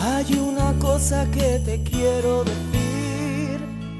Hay una cosa que te quiero decir.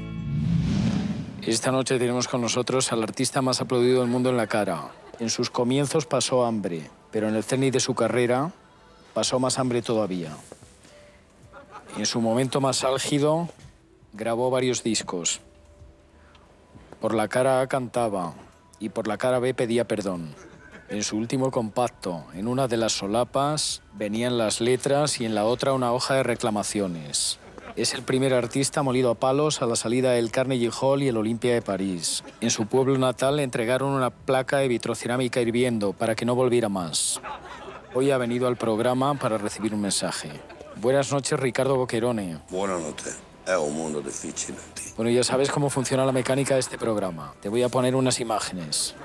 Esta noche tenemos con nosotros al artista más aplaudido del mundo en la cara. En sus comienzos pasó hambre, pero en el cenit de su carrera pasó más hambre todavía. En su momento más álgido grabó varios discos. Por la cara A cantaba y por la cara B pedía perdón. En su último compacto, en una de las solapas, venían las letras y en la otra una hoja de reclamaciones. Es el primer artista molido a palos a la salida del Carnegie Hall y el Olympia de París. En su pueblo natal le entregaron una placa de vitrocerámica hirviendo para que no volviera más. Hoy ha venido al programa para recibir un mensaje. Buenas noches, Ricardo Boquerone. Buenas noches. Es un mundo difícil. Bueno, ya sabes cómo funciona la mecánica de este programa. Te voy a poner unas imágenes.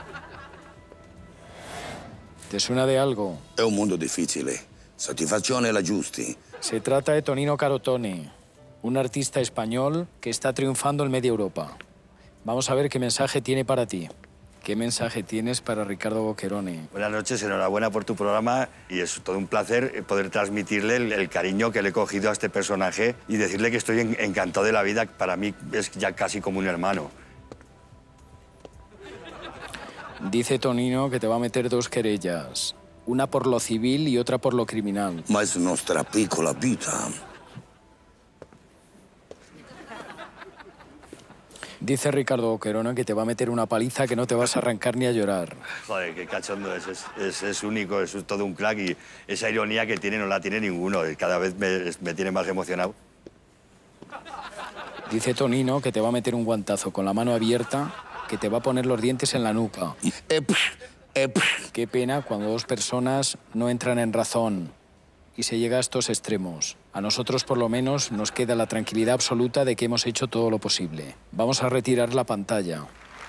¿Te suena de algo? Es un mundo difícil. Satisfacción es la giusti. Se trata de Tonino Carotone, un artista español que está triunfando en media Europa. Vamos a ver qué mensaje tiene para ti. ¿Qué mensaje tienes para Ricardo Boquerone? Buenas noches, enhorabuena por tu programa y es todo un placer poder transmitirle el cariño que le he cogido a este personaje y decirle que estoy encantado de la vida. Para mí es ya casi como un hermano. Dice Tonino que te va a meter 2 querellas. Una por lo civil y otra por lo criminal. Ma es nuestra piccola vita. Dice Ricardo Boquerone que te va a meter una paliza que no te vas a arrancar ni a llorar. Joder, qué cachondo es único, es todo un crack y esa ironía que tiene no la tiene ninguno. Cada vez me tiene más emocionado. Dice Tonino que te va a meter un guantazo con la mano abierta que te va a poner los dientes en la nuca. Qué pena cuando 2 personas no entran en razón y se llega a estos extremos. A nosotros, por lo menos, nos queda la tranquilidad absoluta de que hemos hecho todo lo posible. Vamos a retirar la pantalla.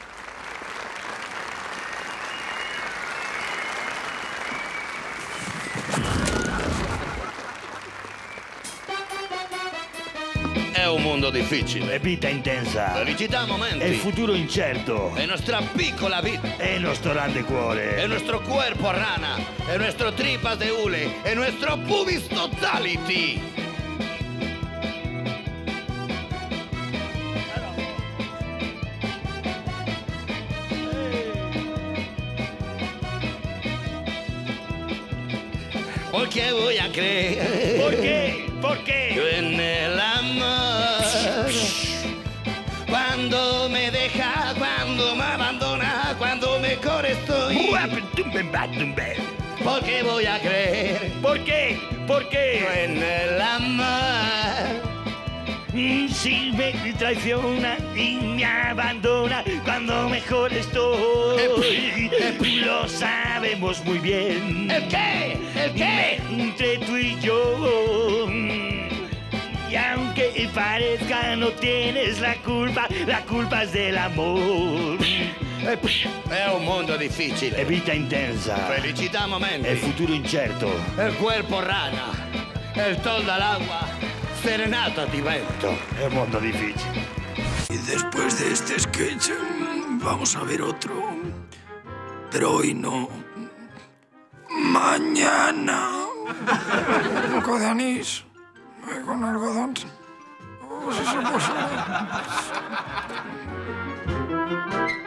È un mondo difficile. È vita intensa. Felicità a momenti. È il futuro incerto. È nostra piccola vita. È il nostro grande cuore. È nuestro cuerpo rana. È nuestro tripas de hule. È nuestro pubis totality. Porque voy a creer. ¿Por qué? ¿Por qué? En el amor. Cuando me deja, cuando me abandona, cuando mejor estoy. Porque voy a creer. ¿Por qué? ¿Por qué? En el amor. Si me traiciona y me abandona cuando mejor estoy. Lo sabemos muy bien. ¿El qué? ¿El qué? Entre tú y yo. Y aunque parezca no tienes la culpa es del amor. È un mondo difficile. È vita intensa. Felicità a momenti. È il futuro incerto. El cuerpo rana. El toldo al agua. Serenata di vento. È un mondo difficile. Y después de este sketch vamos a ver otro. Pero hoy no. Mañana. Un poco de anís. Con algodón. Oh, si se puede.